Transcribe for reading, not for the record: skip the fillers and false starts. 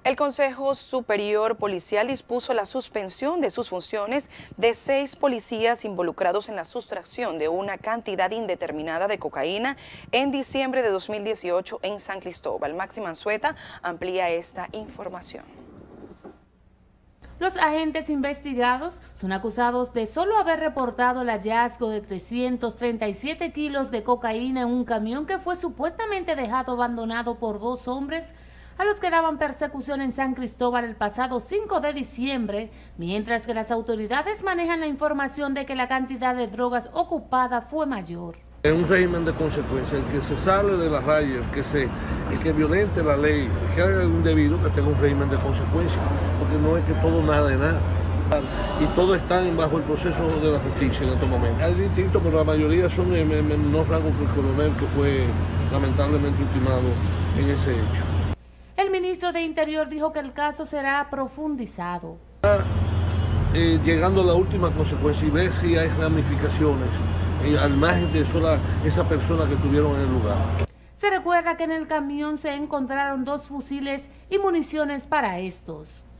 El Consejo Superior Policial dispuso la suspensión de sus funciones de 6 policías involucrados en la sustracción de una cantidad indeterminada de cocaína en diciembre de 2018 en San Cristóbal. Maxi Manzueta amplía esta información. Los agentes investigados son acusados de solo haber reportado el hallazgo de 337 kilos de cocaína en un camión que fue supuestamente dejado abandonado por 2 hombres a los que daban persecución en San Cristóbal el pasado 5 de diciembre, mientras que las autoridades manejan la información de que la cantidad de drogas ocupada fue mayor. Es un régimen de consecuencia, el que se sale de la raya, el que violente la ley, el que haga un debido, que tenga un régimen de consecuencia, porque no es que todo nada de nada. Y todos están bajo el proceso de la justicia en estos momentos. Hay distintos, pero la mayoría son en menor rango que el coronel que fue lamentablemente ultimado en ese hecho. El ministro de Interior dijo que el caso será profundizado. Llegando a la última consecuencia y ver si hay ramificaciones al margen de esa persona que estuvieron en el lugar. Se recuerda que en el camión se encontraron 2 fusiles y municiones para estos.